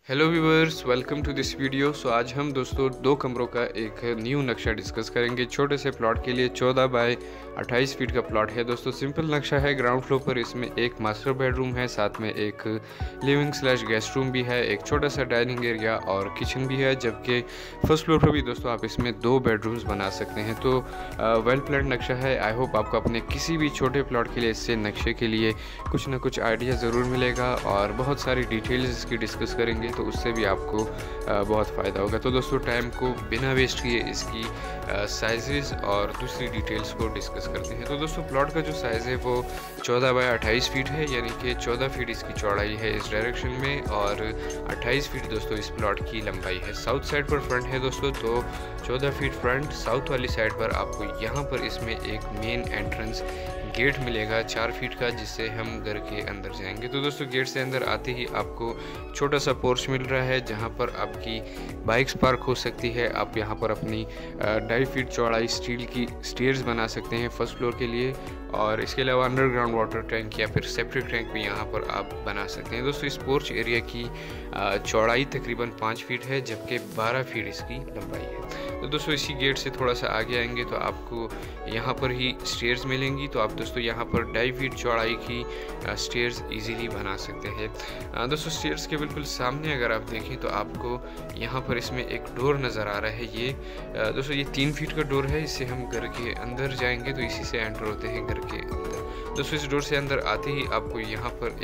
Hello viewers, welcome to this video. आज हम दोस्तों दो कमरों का एक न्यू नक्शा डिस्कस करेंगे। छोटे से प्लॉट के लिए 14 बाय 28 फीट का प्लॉट है दोस्तों। सिंपल नक्शा है। ग्राउंड फ्लोर पर इसमें एक मास्टर बेडरूम है, साथ में एक लिविंग स्लैश गेस्ट रूम भी है, एक छोटा सा डाइनिंग एरिया और किचन भी है। जबकि फर्स्ट फ्लोर पर भी दोस्तों आप इसमें दो बेडरूम्स बना सकते हैं। तो वेल प्लान नक्शा है। आई होप आपको अपने किसी भी छोटे प्लॉट के लिए इससे नक्शे के लिए कुछ ना कुछ आइडिया ज़रूर मिलेगा और बहुत सारी डिटेल्स इसकी डिस्कस करेंगे, तो उससे भी आपको बहुत फ़ायदा होगा। तो दोस्तों टाइम को बिना वेस्ट किए इसकी साइजेस और दूसरी डिटेल्स को डिस्कस करते हैं। तो दोस्तों प्लॉट का जो साइज़ है वो 14 बाय 28 फीट है, यानी कि 14 फीट इसकी चौड़ाई है इस डायरेक्शन में और 28 फीट दोस्तों इस प्लॉट की लंबाई है। साउथ साइड पर फ्रंट है दोस्तों, तो 14 फीट फ्रंट। साउथ वाली साइड पर आपको यहाँ पर इसमें एक मेन एंट्रेंस गेट मिलेगा 4 फीट का, जिससे हम घर के अंदर जाएंगे। तो दोस्तों गेट से अंदर आते ही आपको छोटा सा पोर्च मिल रहा है, जहां पर आपकी बाइक्स पार्क हो सकती है। आप यहां पर अपनी 2.5 फीट चौड़ाई स्टील की स्टेयर्स बना सकते हैं फर्स्ट फ्लोर के लिए, और इसके अलावा अंडरग्राउंड वाटर टैंक या फिर सेप्टिक टैंक भी यहाँ पर आप बना सकते हैं। दोस्तों इस पोर्च एरिया की चौड़ाई तकरीबन 5 फीट है, जबकि 12 फीट इसकी लंबाई है। तो दोस्तों इसी गेट से थोड़ा सा आगे आएंगे तो आपको यहाँ पर ही स्टेयर्स मिलेंगी। तो आप दोस्तों यहाँ पर 2.5 फीट चौड़ाई की स्टेयर्स इजीली बना सकते हैं। दोस्तों स्टेयर्स के बिल्कुल सामने अगर आप देखें तो आपको यहाँ पर इसमें एक डोर नज़र आ रहा है। ये दोस्तों ये 3 फीट का डोर है। इससे हम घर के अंदर जाएंगे तो इसी से एंटर होते हैं घर के अंदर। दोस्तों इस डोर से अंदर आते ही आपको यहाँ पर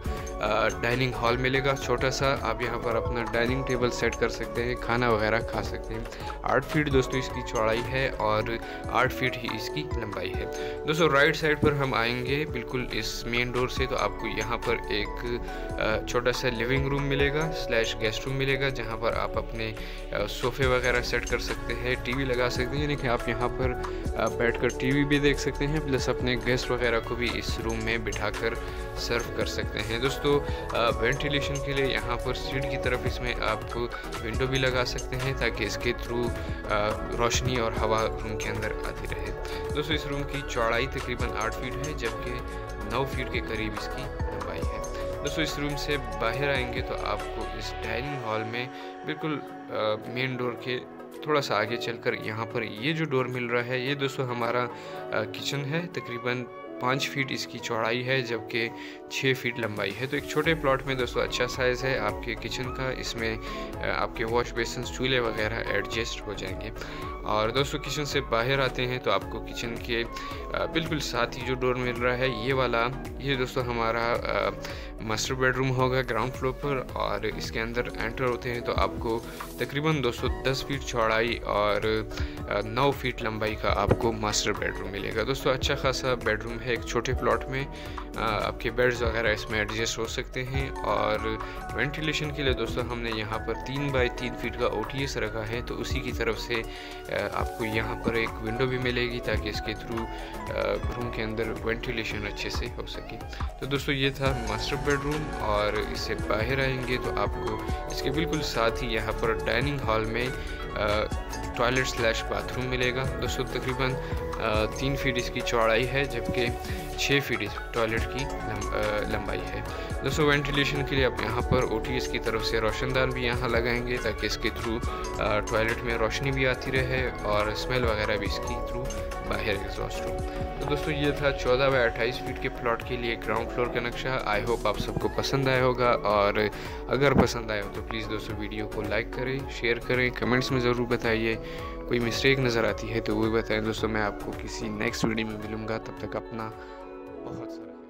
एक डाइनिंग हॉल मिलेगा छोटा सा। आप यहाँ पर अपना डाइनिंग टेबल सेट कर सकते हैं, खाना वगैरह खा सकते हैं। 8 फीट दोस्तों इसकी चौड़ाई है और 8 फीट ही इसकी लंबाई है। दोस्तों राइट साइड पर हम आएंगे बिल्कुल इस मेन डोर से, तो आपको यहाँ पर एक छोटा सा लिविंग रूम मिलेगा स्लैश गेस्ट रूम मिलेगा, जहाँ पर आप अपने सोफ़े वगैरह सेट कर सकते हैं, टीवी लगा सकते हैं, यानी कि आप यहाँ पर बैठकर टीवी भी देख सकते हैं, प्लस अपने गेस्ट वगैरह को भी इस रूम में बिठाकर सर्व कर सकते हैं। दोस्तों वेंटिलेशन के लिए यहाँ पर सीट की तरफ इसमें आप विंडो भी लगा सकते हैं, ताकि इसके थ्रू रोशनी और हवा रूम के अंदर आती रहे। दोस्तों इस रूम की चौड़ाई तकरीबन 8 फीट है, जबकि 9 फीट के करीब इसकी लंबाई है। दोस्तों इस रूम से बाहर आएंगे तो आपको इस डाइनिंग हॉल में बिल्कुल मेन डोर के थोड़ा सा आगे चलकर यहाँ पर ये जो डोर मिल रहा है, ये दोस्तों हमारा किचन है। तकरीबन 5 फीट इसकी चौड़ाई है, जबकि 6 फीट लंबाई है। तो एक छोटे प्लॉट में दोस्तों अच्छा साइज़ है आपके किचन का। इसमें आपके वॉश बेसिन चूल्हे वगैरह एडजस्ट हो जाएंगे। और दोस्तों किचन से बाहर आते हैं तो आपको किचन के बिल्कुल साथ ही जो डोर मिल रहा है ये वाला, ये दोस्तों हमारा मास्टर बेडरूम होगा ग्राउंड फ्लोर पर। और इसके अंदर एंटर होते हैं तो आपको तकरीबन 210 फीट चौड़ाई और 9 फीट लंबाई का आपको मास्टर बेडरूम मिलेगा। दोस्तों अच्छा खासा बेडरूम है एक छोटे प्लॉट में। आपके बेड्स वगैरह इसमें एडजस्ट हो सकते हैं। और वेंटिलेशन के लिए दोस्तों हमने यहाँ पर 3 बाई 3 फीट का OTS रखा है, तो उसी की तरफ से आपको यहाँ पर एक विंडो भी मिलेगी, ताकि इसके थ्रू रूम के अंदर वेंटिलेशन अच्छे से हो सके। तो दोस्तों ये था मास्टर बेडरूम। और इससे बाहर आएंगे तो आपको इसके बिल्कुल साथ ही यहाँ पर डाइनिंग हॉल में टॉयलेट स्लैश बाथरूम मिलेगा। दोस्तों तकरीबन 3 फीट इसकी चौड़ाई है, जबकि 6 फीट इस टॉयलेट की लंबाई है। दोस्तों वेंटिलेशन के लिए आप यहाँ पर OTS की तरफ से रोशनदान भी यहाँ लगाएंगे, ताकि इसके थ्रू टॉयलेट में रोशनी भी आती रहे और स्मेल वगैरह भी इसकी थ्रू बाहर एग्जॉस्ट हो। तो दोस्तों ये था 14 बाय 28 फीट के प्लॉट के लिए ग्राउंड फ्लोर का नक्शा। आई होप आप सबको पसंद आया होगा, और अगर पसंद आया हो तो प्लीज़ दोस्तों वीडियो को लाइक करें, शेयर करें, कमेंट्स में ज़रूर बताइए। कोई मिस्टेक नज़र आती है तो वो भी बताएं। दोस्तों मैं आपको किसी नेक्स्ट वीडियो में मिलूँगा, तब तक अपना बहुत सारा